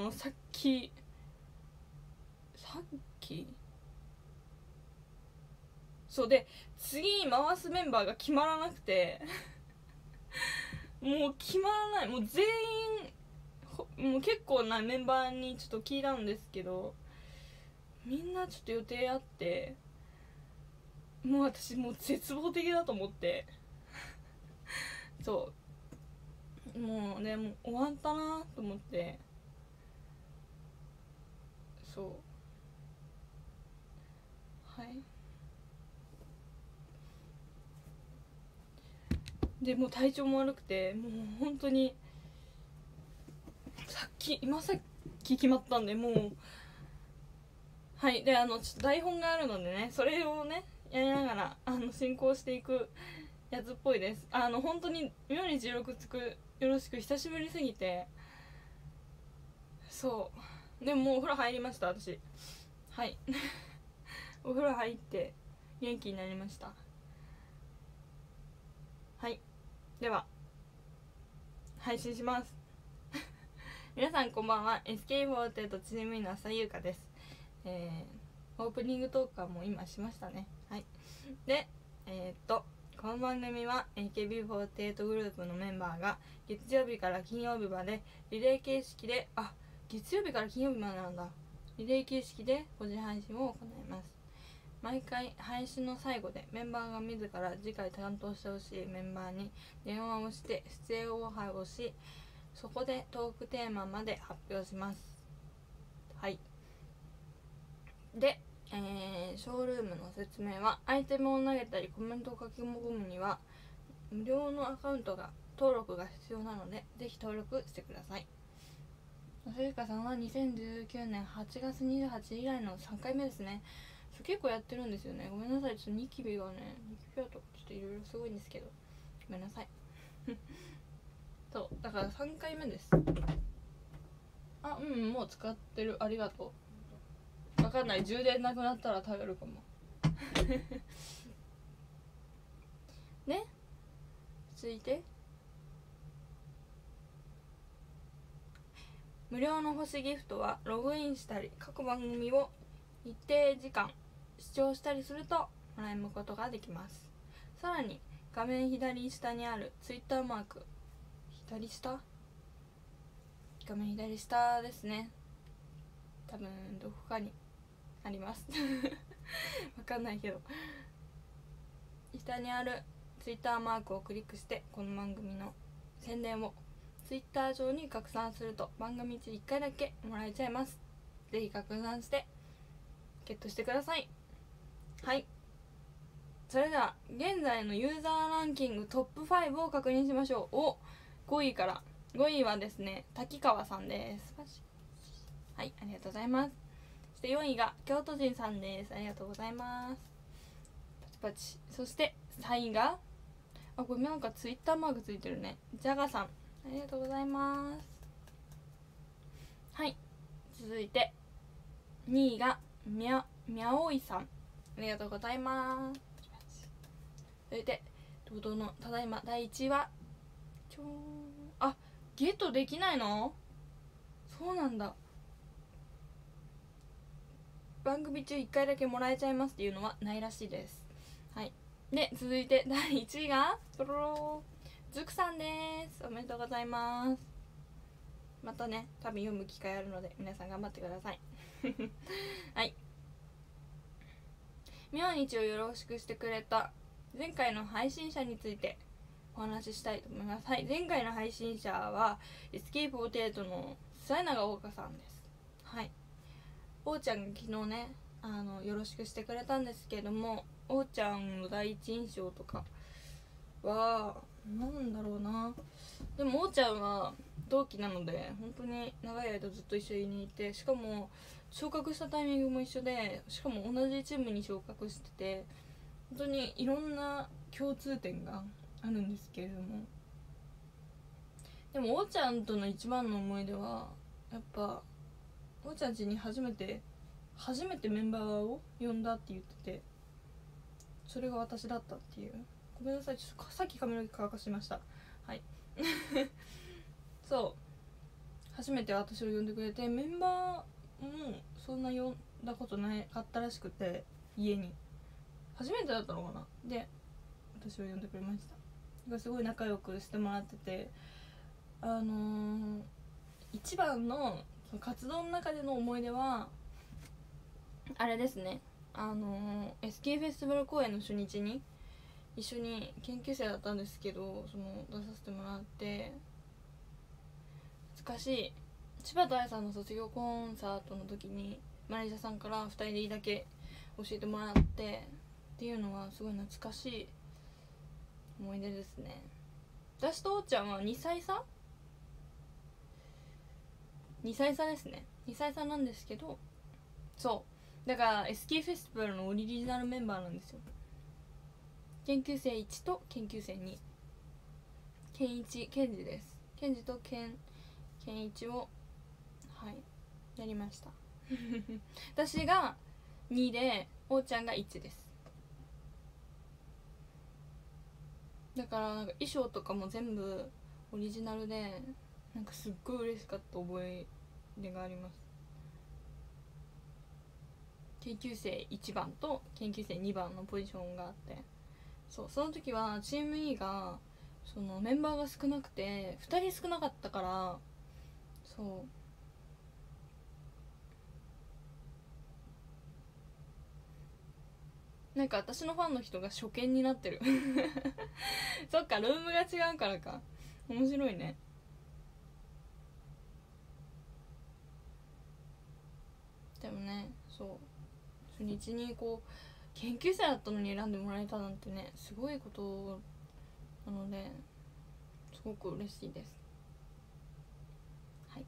さっきそうで、次回すメンバーが決まらなくてもう決まらない。もう全員もう結構なメンバーにちょっと聞いたんですけど、みんなちょっと予定あって、もう私もう絶望的だと思ってそうもうね、もう終わったなと思って、そうはいでもう体調も悪くて、もう本当に今さっき決まったんで、もうはいでちょっと台本があるのでね、それをねやりながら進行していくやつっぽいです。本当に妙に16つくよろしく、久しぶりすぎて。そうでももうお風呂入りました、私。はいお風呂入って元気になりました。はい、では配信します皆さんこんばんは。 SK48 チームの浅井優香です。オープニングトークはもう今しましたね。はいでこの番組は AKB48 グループのメンバーが月曜日から金曜日までリレー形式で月曜日から金曜日までなんだ、リレー形式で個人配信を行います。毎回配信の最後でメンバーが自ら次回担当してほしいメンバーに電話をして出演オファーをし、そこでトークテーマまで発表します。はいで、ショールームの説明は、アイテムを投げたりコメントを書き込むには無料のアカウントが登録が必要なので、ぜひ登録してください。そゆかさんは2019年8月28日以来の3回目ですね。結構やってるんですよね。ごめんなさい、ちょっとニキビがね、ニキビだとちょっといろいろすごいんですけど、ごめんなさいそうだから3回目です。もう使ってる、ありがとう。わかんない、充電なくなったら食べるかもね。続いて無料の星ギフトはログインしたり各番組を一定時間視聴したりするともらえることができます。さらに画面左下にあるツイッターマーク、画面左下ですね、多分どこかにありますわかんないけど、下にあるツイッターマークをクリックしてこの番組の宣伝をツイッター上に拡散すると番組1回だけもらえちゃいます。ぜひ拡散してゲットしてください。はい、それでは現在のユーザーランキングトップ5を確認しましょう。5位から。5位はですね、滝川さんです。はい、ありがとうございます。そして4位が京都人さんです。ありがとうございます。パチパチ。そして3位がこれなんかツイッターマークついてるね、ジャガさん、ありがとうございます。はい、続いて2位がみゃおいさん、ありがとうございます。それで堂々のただいま第1位はゲットできないの？そうなんだ。番組中1回だけもらえちゃいますっていうのはないらしいです。はい、で続いて第1位がズクさんです。おめでとうございます。またね、多分読む機会あるので皆さん頑張ってくださいはい、明日をよろしくしてくれた前回の配信者についてお話ししたいと思います。はい、前回の配信者はSK48の末永大香さんです。はい、おーちゃんが昨日ねよろしくしてくれたんですけども、おーちゃんの第一印象とかはなんだろうな。でもおーちゃんは同期なので本当に長い間ずっと一緒にいて、しかも昇格したタイミングも一緒で、しかも同じチームに昇格してて、本当にいろんな共通点があるんですけれども、でもおーちゃんとの一番の思い出はやっぱおーちゃん家に初めてメンバーを呼んだって言ってて、それが私だったっていう。ごめんなさい、ちょっとさっき髪の毛乾かしました。はいそう初めて私を呼んでくれて、メンバーもそんな呼んだことなかったらしくて、家に初めてだったのかな。で私を呼んでくれました。すごい仲良くしてもらってて、一番のその活動の中での思い出はあれですね。SK フェスティバル公演の初日に一緒に研究生だったんですけど、その出させてもらって、懐かしい柴田愛さんの卒業コンサートの時にマネージャーさんから2人でいいだけ教えてもらってっていうのはすごい懐かしい思い出ですね。私とおーちゃんは2歳差ですね。2歳差なんですけど、そうだから SK フェスティバルのオリジナルメンバーなんですよ。研究生1と研究生2、ケンジです。ケンジとケンイチをやりました私が2でおーちゃんが1です。だからなんか衣装とかも全部オリジナルで、なんかすっごい嬉しかった覚え出があります。研究生1番と研究生2番のポジションがあって、その時はチーム E がそのメンバーが少なくて2人少なかったから、なんか私のファンの人が初見になってるそっか、ルームが違うからか。面白いね。でもね、初日にこう研究生だったのに選んでもらえたなんてね、すごいことなのですごく嬉しいです。はい。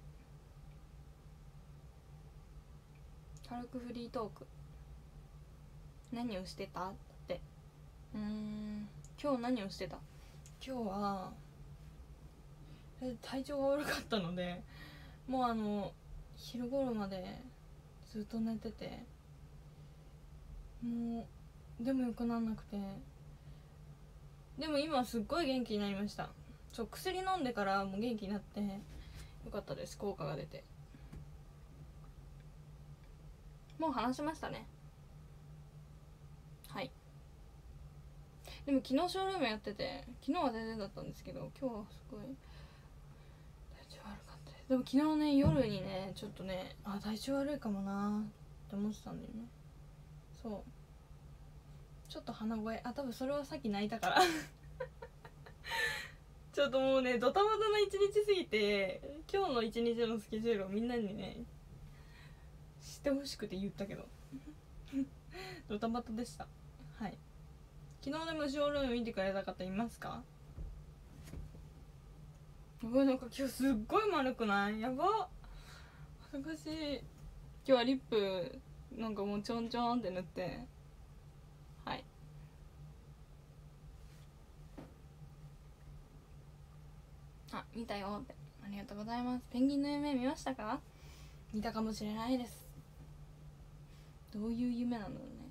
軽くフリートーク。何をしてたって。今日何をしてた。今日は体調が悪かったので、もう昼頃までずっと寝てて、もうでもよくなんなくて、でも今すっごい元気になりました。薬飲んでからもう元気になってよかったです。効果が出て。もう話しましたね。はい。でも昨日ショールームやってて、昨日は全然だったんですけど、今日はすごい体調悪かったです。でも昨日ね、夜にねちょっとね、体調悪いかもなって思ってたんだよね。ちょっと鼻声、多分それはさっき泣いたからちょっともうね、ドタバタな一日すぎて、今日の一日のスケジュールをみんなにね知ってほしくて言ったけどドタバタでした。はい。昨日でもショールーム見てくれた方いますか。なんか今日すっごい丸くない？やば、恥ずかしい。今日はリップなんかもうちょんちょんって塗って、はい。見たよって、ありがとうございます。ペンギンの夢見ましたか？見たかもしれないです。どういう夢なんだろうね。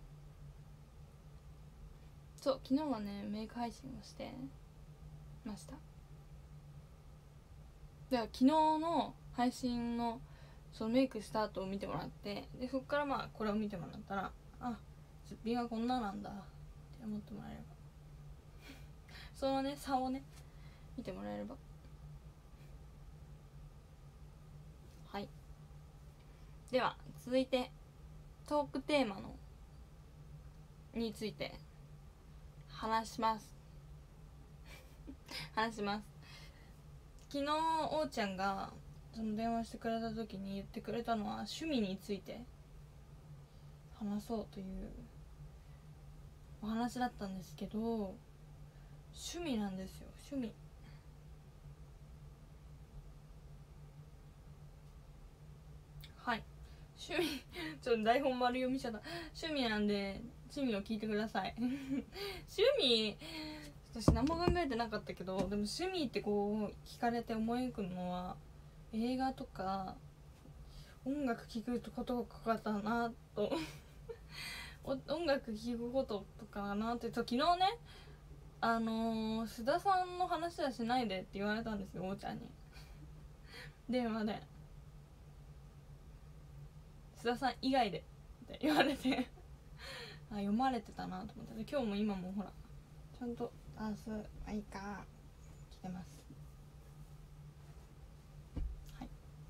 昨日はねメイク配信をしてました。では昨日の配信のそのメイクした後を見てもらって、でそこからこれを見てもらったら、すっぴんはこんななんだって思ってもらえればそのね差をね見てもらえれば。はい。では続いてトークテーマについて話します昨日おーちゃんがその電話してくれた時に言ってくれたのは、趣味について話そうというお話だったんですけど、趣味なんですよ。趣味ちょっと台本丸読みしちゃった。趣味なんで趣味を聞いてください趣味、私何も考えてなかったけど、でも趣味ってこう聞かれて思い浮くのは映画とか音楽聴くことかなと音楽聴くこととかなって。昨日ね須田さんの話はしないでって言われたんですよ、おーちゃんに電話で須田さん以外でって言われてあ、読まれてたなと思って、今日も今もほらちゃんとそういいか来てます。はい、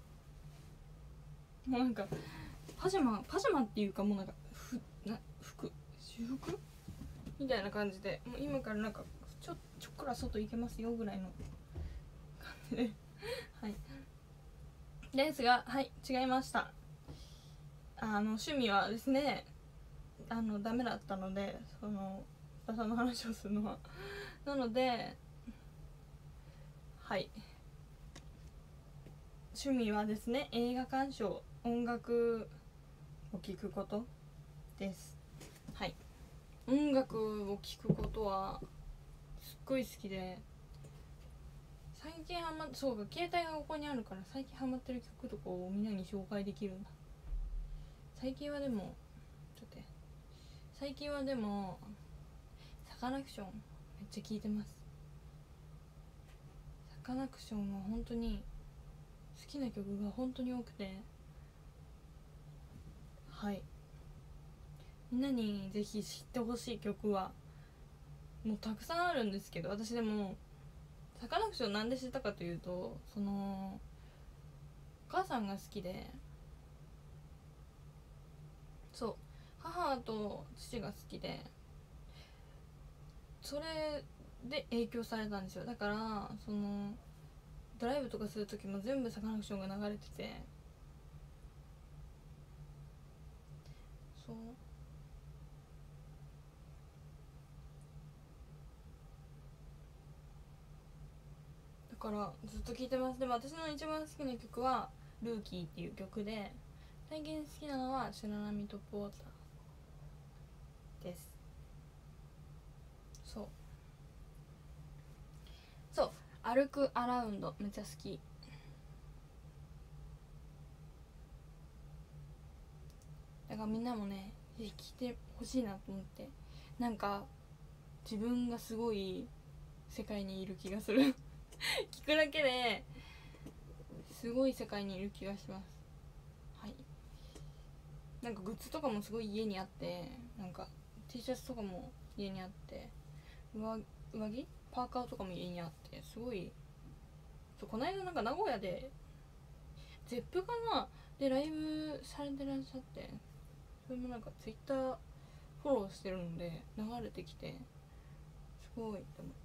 もうなんかパジャマっていうか、もうなんか服私服みたいな感じで、もう今からなんかちょっくら外行けますよぐらいの感じではいですが、はい、違いました。趣味はですね、ダメだったので、その須田さんの話をするのはなので、はい、趣味はですね、映画鑑賞、音楽を聴くことです。はい、音楽を聴くことはすっごい好きで、最近そうか、携帯がここにあるから最近ハマってる曲とかをみんなに紹介できるんだ。最近はでもサカナクションめっちゃ聴いてます。サカナクションは本当に好きな曲が本当に多くて、はい、みんなにぜひ知ってほしい曲はもうたくさんあるんですけど、私でもサカナクションなんで知ったかというと、そのお母さんが好きで、そう母と父が好きで、それで影響されたんですよ。だからそのドライブとかする時も全部サカナクションが流れてて、そうだからずっと聴いてます。でも私の一番好きな曲はルーキーっていう曲で、最近好きなのは白波トップウォーターです。そう歩くアラウンドめっちゃ好きだから、みんなもね聴いてほしいなと思って、なんか自分がすごい世界にいる気がする聞くだけですごい世界にいる気がします。はい、なんかグッズとかもすごい家にあって、なんか T シャツとかも家にあって、上着パーカーとかも家にあって、すごい。そう、この間なんか名古屋でゼップかなでライブされてらっしゃって、それもなんかツイッターフォローしてるので流れてきて、すごいって思って、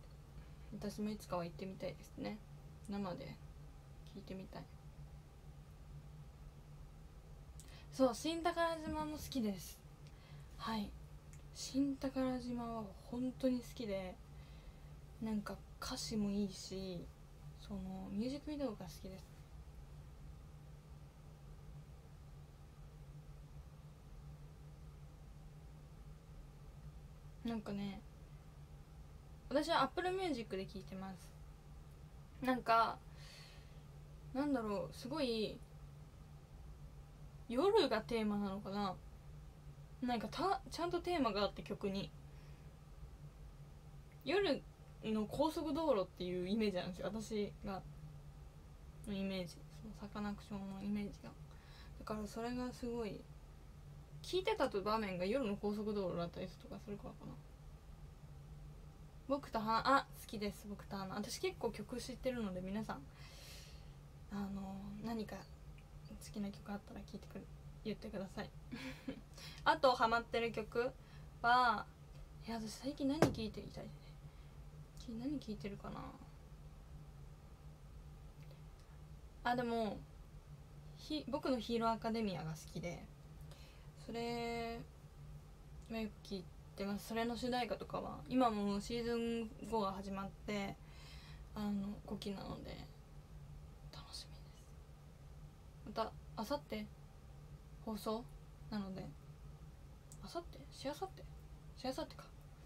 私もいつかは行ってみたいですね。生で聞いてみたい。そう、新宝島も好きです。はい、新宝島は本当に好きで、なんか歌詞もいいし、そのミュージックビデオが好きです。なんかね、私は Apple Music で聴いてます。なんかなんだろう、すごい夜がテーマなのかな、なんかちゃんとテーマがあって、曲に夜の高速道路っていうイメージなんですよ、私がのイメージ。そうサカナクションのイメージが、だからそれがすごい聞いてたと場面が夜の高速道路だったりとかするからかな。僕と花、好きです。僕と花、私結構曲知ってるので、皆さん何か好きな曲あったら言ってくださいあとハマってる曲は、私最近何聴いてるかな。でも僕のヒーローアカデミアが好きで、それはよく聴いてます。それの主題歌とかは今もシーズン5が始まって5期なので楽しみです。またあさって放送なので、あさってか、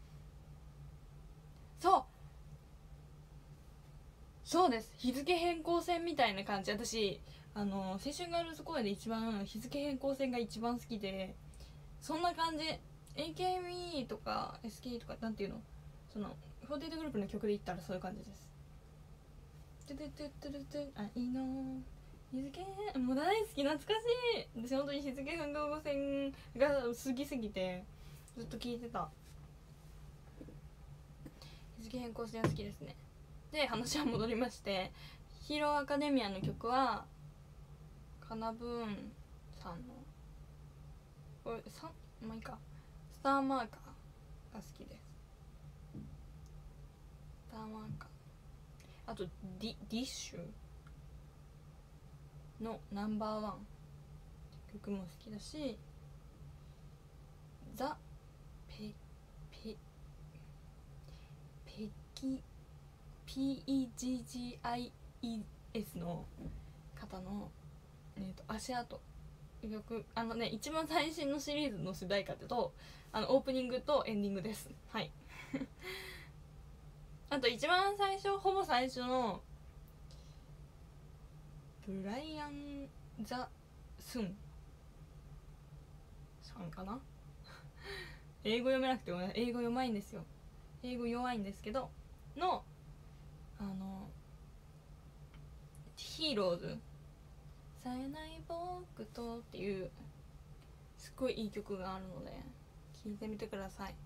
そうです。日付変更線みたいな感じ。私青春ガールズコアで一番日付変更線が一番好きで、そんな感じ。 AKB とか SK とかなんていうの、その48グループの曲で言ったらそういう感じです。トゥトゥトゥトゥトゥ愛の日付編もう大好き、懐かしい。私本当に日付変動線が好きすぎてずっと聞いてた。日付変更線好きですね。で話は戻りまして、ヒーローアカデミアの曲はカナブーンさんのこれまあいいか、スターマーカーが好きです。スターマーカー、あとディッシュのナンバーワン曲も好きだし、ザ・ペキ PEGGIES の方の、足跡曲、一番最新のシリーズの主題歌とオープニングとエンディングです。はいあと一番最初、ほぼ最初のブライアン・ザ・スンさんかな英語読めなくても英語弱いんですよ。英語弱いんですけどのヒーローズ冴えない僕とっていうすっごいいい曲があるので聴いてみてください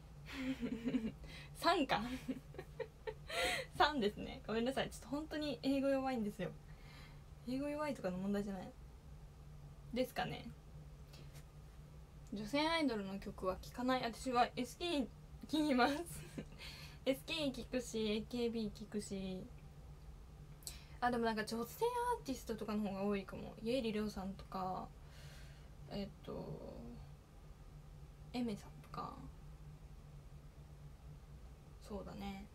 3か3ですね。ごめんなさい、ちょっと本当に英語弱いんですよ。英語弱いとかの問題じゃないですかね。女性アイドルの曲は聴かない。私は SK 聴きますSK 聴くし AKB 聴くし、でもなんか女性アーティストとかの方が多いかも。家入レオさんとかエメさんとか、そうだね、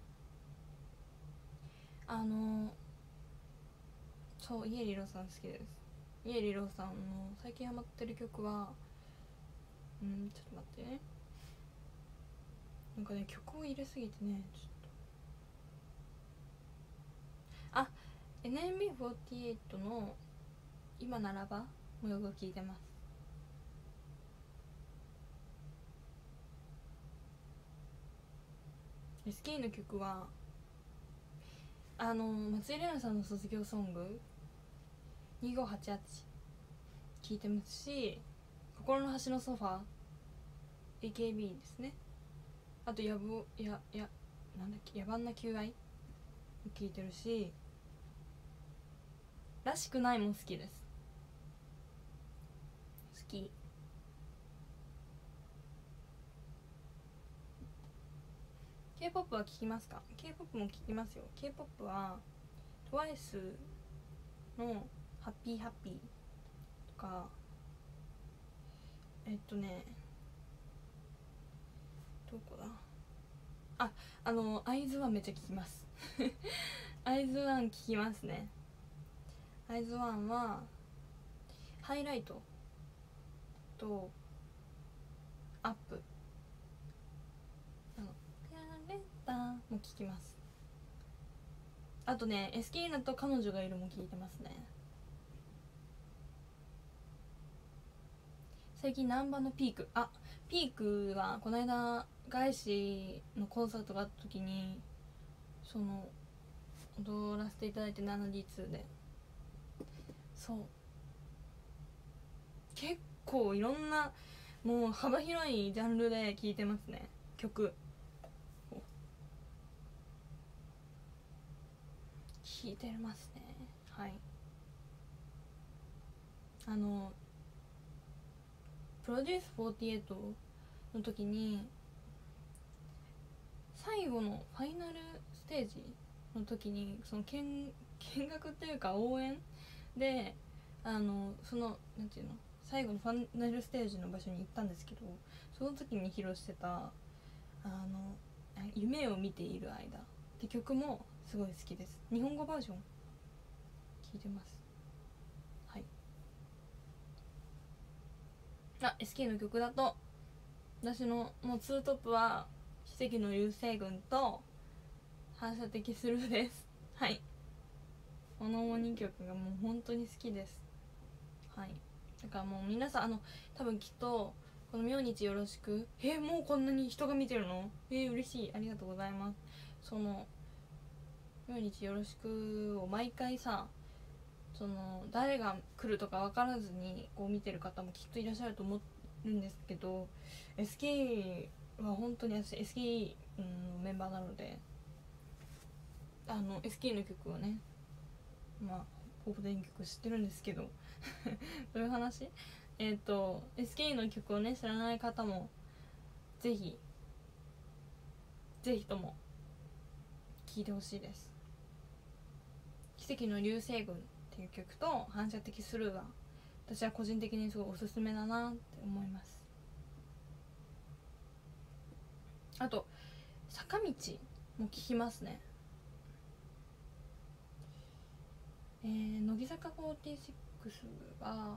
そう、家入レオさん好きです。家入レオさんの最近ハマってる曲はちょっと待ってね、なんかね曲を入れすぎてね、ちょっとNMB48 の今ならばもよく聴いてます。SK の曲は松井玲奈さんの卒業ソング2588聴いてますし、心の端のソファー AKB ですね。あとなんだっけ、野蛮な求愛聴いてるし、らしくないも好きです。好き。K-POP は聴きますか？ K-POP も聴きますよ。 K-POP は TWICE のハッピーハッピーとか、どこだ、アイズワンめっちゃ聴きますアイズワン聴きますね。アイズワンはハイライトとアップレッタも聴きます。あとね、エスキーナと彼女がいるも聴いてますね。最近ナンバのピーク、ピークはこの間外資のコンサートがあった時に踊らせていただいて 7D2 で、そう結構いろんなもう幅広いジャンルで聴いてますね。曲聴いてますね。はい、プロデュース48の時に最後のファイナルステージの時に見学っていうか応援でなんていうの、最後のファイナルステージの場所に行ったんですけど、その時に披露してた夢を見ている間って曲もすごい好きです。日本語バージョン聴いてます。はい。SK の曲だと私のもうツートップは奇跡の流星群と反射的スルーです。はい、この2曲がもう本当に好きです。はい、だからもう皆さん多分きっとこの明日よろしく、もうこんなに人が見てるの？嬉しい、ありがとうございます。明日よろしくを毎回さその誰が来るとか分からずにこう見てる方もきっといらっしゃると思うんですけど、 SK は本当に私 SK のメンバーなので、SK の曲をね、まあほぼ全曲知ってるんですけどどういう話SK の曲をね知らない方もぜひとも聴いてほしいです。奇跡の流星群っていう曲と反射的スルーは私は個人的にすごいおすすめだなって思います。あと坂道も聴きますね。乃木坂46は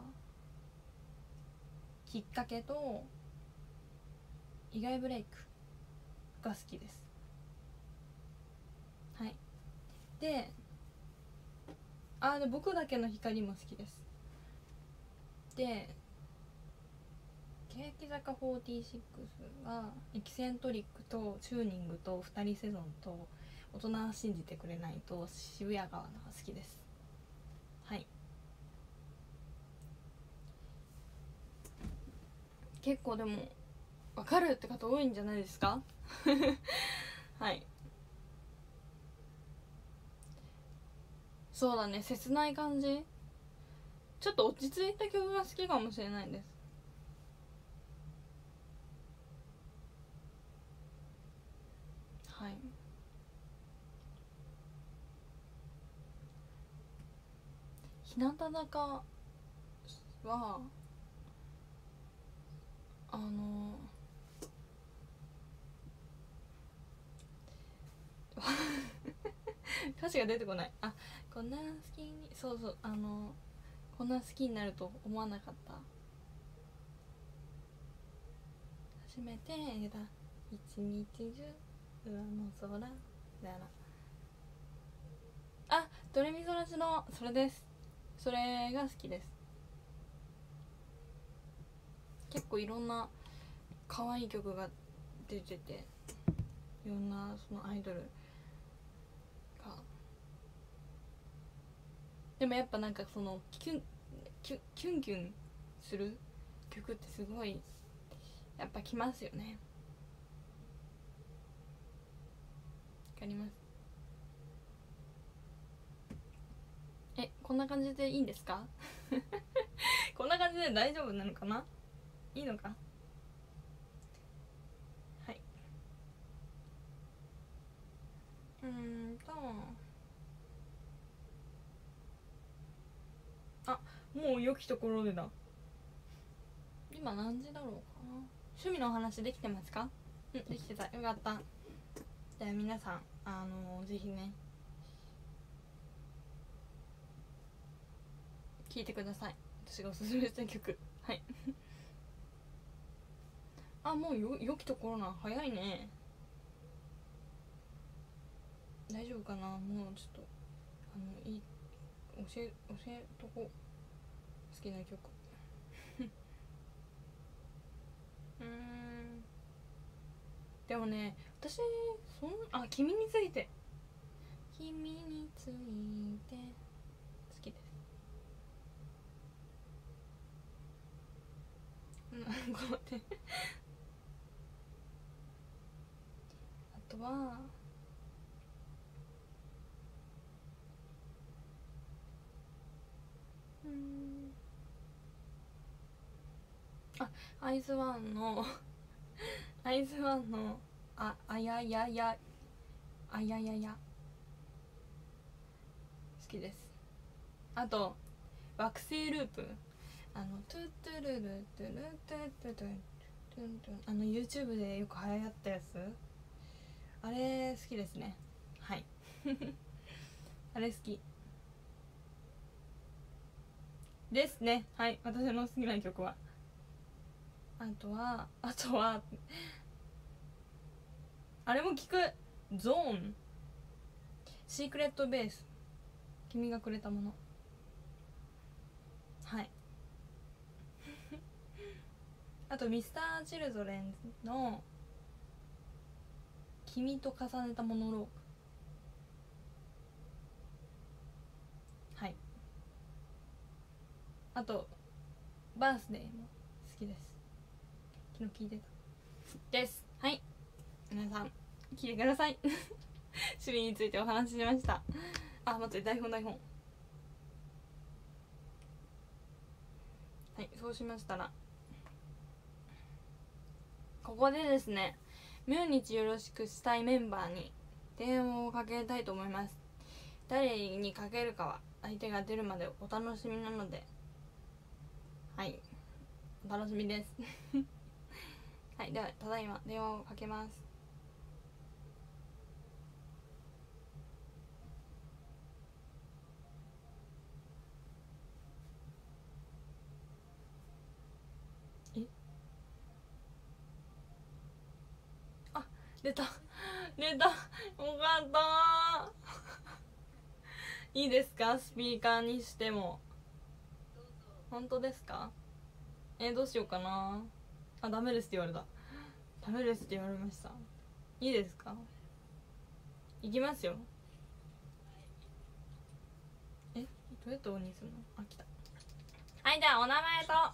きっかけと意外ブレイクが好きです。はい。で僕だけの光も好きです。で欅坂46はエキセントリックとチューニングと2人セゾンと大人は信じてくれないと渋谷川が好きです。はい。結構でも分かるって方多いんじゃないですかはい。そうだね、切ない感じ、ちょっと落ち着いた曲が好きかもしれないです。はい。日向坂は歌詞が出てこない。こんな好きに、そうそう、こんな好きになると思わなかった、初めて得た一日中上の空みたいな。ドレミソラシのそれです。それが好きです。結構いろんな可愛い曲が出てて、いろんなそのアイドルが、でもやっぱなんかそのキュンキュンする曲ってすごいやっぱきますよね。わかります。こんな感じでいいんですかこんな感じで大丈夫なのかな、いいのか。はい。もう良きところでだ。今何時だろうかな。趣味のお話できてますか？できてた。よかった。じゃあ皆さんぜひね聴いてください。私がおすすめした曲。はいもう良きところな。早いね。大丈夫かな。もうちょっといい教えとこ。好きな曲でもね、私君について好きです。待ってあとはアイズワンのあややや好きです。あと惑星ループ、トゥトゥルルトゥルトゥトゥトゥトゥントゥン、YouTube でよく流行ったやつ、あれ好きですね。はいあれ好きですね。はい、私の好きな曲は。あとはあれも聞く。ゾーン、シークレットベース、君がくれたもの。はいあと Mr.Children の君と重ねたモノローグ。はいあとバースデーも好きです。昨日聞いてたです。はい、皆さん聞いてください。趣味についてお話ししました。あ、待って、台本。はい、そうしましたらここでですね、明日よろしくしたいメンバーに電話をかけたいと思います。誰にかけるかは相手が出るまでお楽しみなので、はい、お楽しみです。はい、ではただいま電話をかけます。出たよかったいいですか、スピーカーにしても。本当ですか？どうしようかな。あ、ダメですって言われた。ダメですって言われました。いいですか？いきますよ。どうやってオンにするの？あ、来た。はい、じゃあお名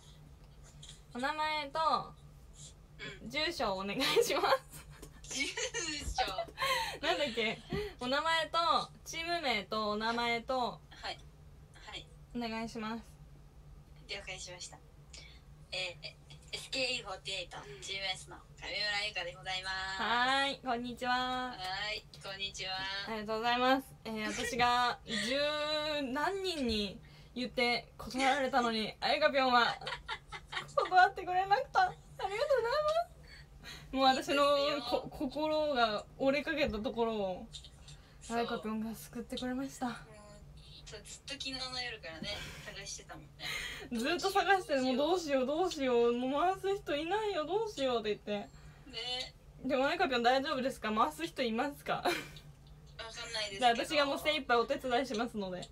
前と住所をお願いします。 住所なんだっけ、お名前とチーム名とお名前とはいお願いします。 了解しました。SKE48 GMS の上村ゆかでございます。 はい、こんにちは。 こんにちは。 ありがとうございます。私が十何人に言って断られたのにあゆかぴょんは断ってくれなくた。ありがとうございます。もう私の心が折れかけたところをあゆかぴょんが救ってくれました。 ずっと昨日の夜からね探してたもんね。 ずっと探してもうどうしようもう回す人いないよ、どうしようって言ってね。でもあゆかぴょん大丈夫ですか？回す人いますか？ わかんないですけど、 私がもう精一杯お手伝いしますので、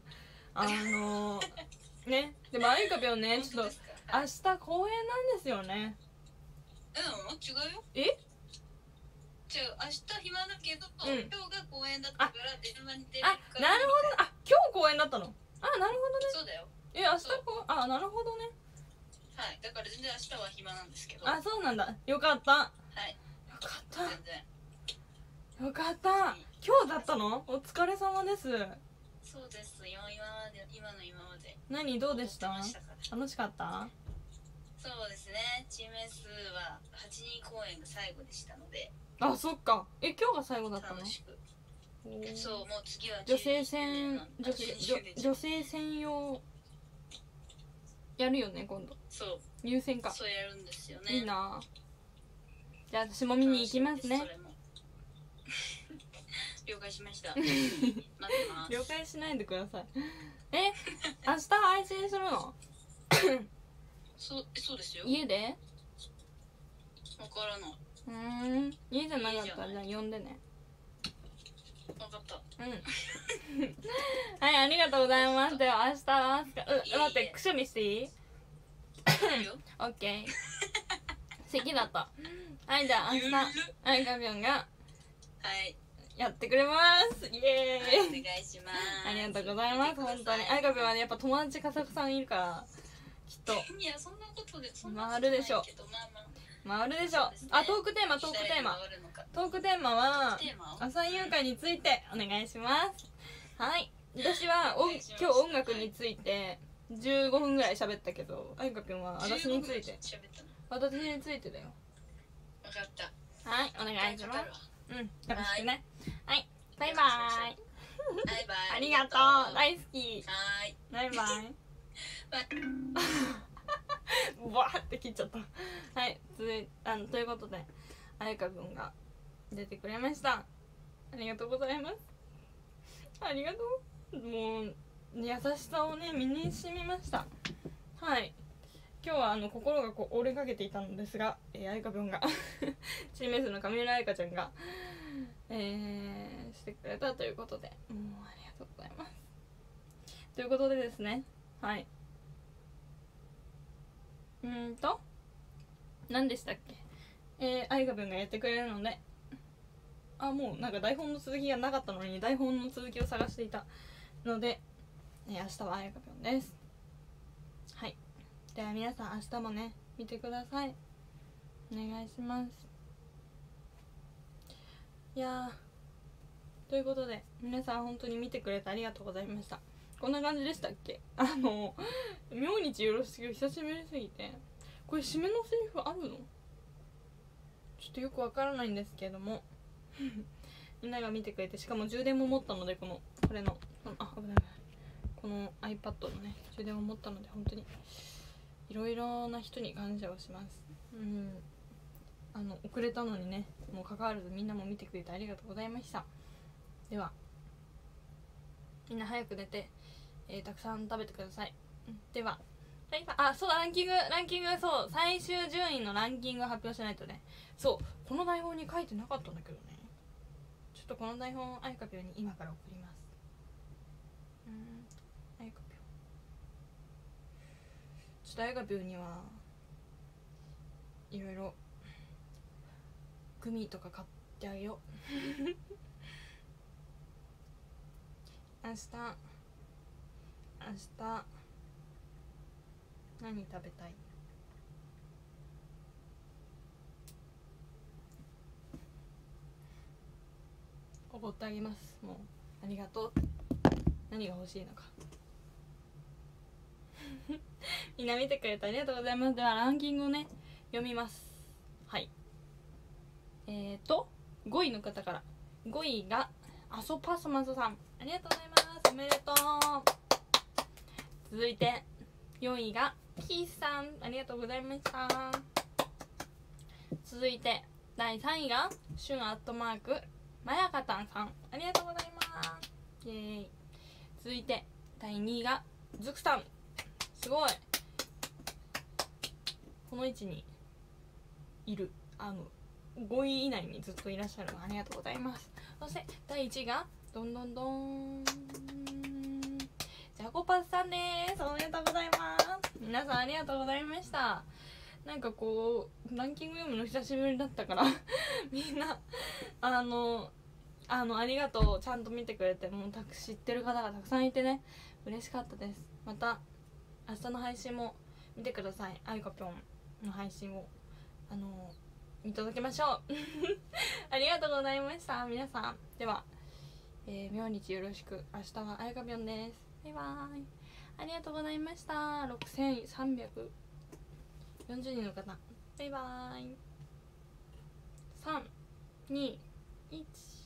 ね。でもあゆかぴょんね、ちょっと明日公演なんですよね。 違うよ。 え？ 違う、明日暇だけど、今日が公演だったから電話に出るから。 あ、なるほど。あ、今日公演だったの？あ、なるほどね。 そうだよ。 明日あ、なるほどね。 はい、だから全然明日は暇なんですけど。 あ、そうなんだ。よかった。 はい。 よかった。 全然。 よかった。今日だったの？お疲れ様です。 そうですよ、今まで。 何、どうでした？楽しかった？ そうですね、チーム S は8人公演が最後でしたので。 あ、そっか。今日が最後だったの？ 楽しく。そう、もう次は女性専用やるよね、今度。 そう、 入選か。 そうやるんですよね。 いいな。じゃあ私も見に行きますね。 了解しました。待ってます。 了解しないでください。明日配信するの？ そうですよ。 家で？ わからない。 家じゃなかったらじゃあ呼んでね。 わかった。 はい、ありがとうございます。では明日待って、くしゃみしていい？オッケー。咳だった。はい、じゃあ明日あゆかぴょんがやってくれます。イエーイ。 お願いします。 ありがとうございます。本当にあゆかぴょんはね、やっぱ友達がたくさんいるからきっといや、そんなことで回るでしょ。回るでしょ。あ、トークテーマは浅井優香についてお願いします。はい、私は今日音楽について15分ぐらい喋ったけど、あゆかぴょんは私についてだよ。 分かった。 はい、お願いします。よろしくね。はい、バイバイ。ありがとう、大好き。バイバイ。バーって切っちゃった。はい、ということであゆかくんが出てくれました。ありがとうございます。ありがとう。もう優しさをね身に染みました。はい、今日は心が折れかけていたのですが、あゆかぴょんがチーム S の上村あゆかちゃんが、してくれたということで、もうありがとうございます。ということでですね、はい、何でしたっけ、あゆかぴょんがやってくれるので、もうなんか台本の続きがなかったのに台本の続きを探していたので、明日はあゆかぴょんです。はい。 では皆さん明日もね見てください。お願いします。いやー、ということで皆さん本当に見てくれてありがとうございました。こんな感じでしたっけ？明日よろしく久しぶりすぎて、これ締めのセリフあるの？ちょっとよくわからないんですけれどもみんなが見てくれて、しかも充電も持ったので、これの危ない、この iPad のね充電を持ったので、本当にいろいろな人に感謝をします。遅れたのにねもう関わらずみんなも見てくれてありがとうございました。ではみんな早く寝て、たくさん食べてください。ではそうだ、ランキング、そう、最終順位のランキングを発表しないとね。そう、この台本に書いてなかったんだけどね。ちょっとこの台本あやかぴょんに今から送ります。あやかぴょん、ちょっとあやかぴょんにはいろいろグミとか買ってあげよう明日何食べたい？おごってあげます。もうありがとう。何が欲しいのかみんな見てくれてありがとうございます。ではランキングをね読みます。はい、5位の方から。5位がアソパスマスさん、ありがとうございます。おめでとう。続いて4位がキースさん、ありがとうございました。続いて第3位がシュンアットマークまやかたんさん、ありがとうございます。イエーイ。続いて第2位がズクさん、すごい、この位置にいる、5位以内にずっといらっしゃるの、ありがとうございます。そして第1位がどんどんどんジャコパスさんです。おめでとうございます。皆さんありがとうございました。なんかこうランキング読むの久しぶりだったからみんなありがとう、ちゃんと見てくれて、もう知ってる方がたくさんいてね嬉しかったです。また明日の配信も見てください。あゆかぴょんの配信を見届けましょうありがとうございました皆さん。では、明日よろしく。明日はあゆかぴょんです。バイバーイ。ありがとうございました。6340人の方、バイバーイ。3、2、1